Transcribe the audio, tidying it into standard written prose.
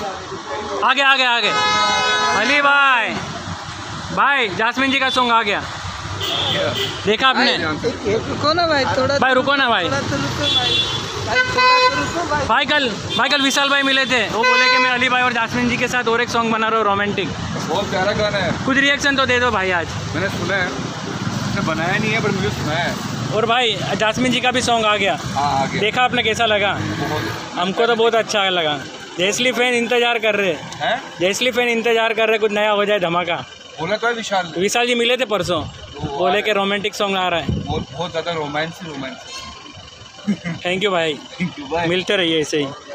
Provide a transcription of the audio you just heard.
आगे आगे आगे अली भाई, भाई जास्मिन जी का सॉन्ग आ गया, देखा आपने? रुको ना भाई, थोड़ा भाई रुको ना भाई। भाई भाई कल विशाल भाई मिले थे, वो बोले कि मैं अली भाई और जास्मिन जी के साथ और एक सॉन्ग बना रहा हूँ रोमांटिक। बहुत प्यारा गाना है। कुछ रिएक्शन तो दे दो भाई आज। मैंने सुना है, मैंने बनाया नहीं है पर मुझे सुना है। और भाई जास्मिन जी का भी सॉन्ग आ गया, हाँ आ गया। देखा आपने कैसा लगा? हमको तो बहुत अच्छा लगा। जयसली फैन इंतजार कर रहे हैं, जयसली फैन इंतजार कर रहे, कुछ नया हो जाए धमाका। बोला तो है विशाल जी मिले थे परसों, बोले कि रोमांटिक सॉन्ग आ रहा है। बहुत ज़्यादा रोमांस। थैंक यू भाई, मिलते रहिए ऐसे ही।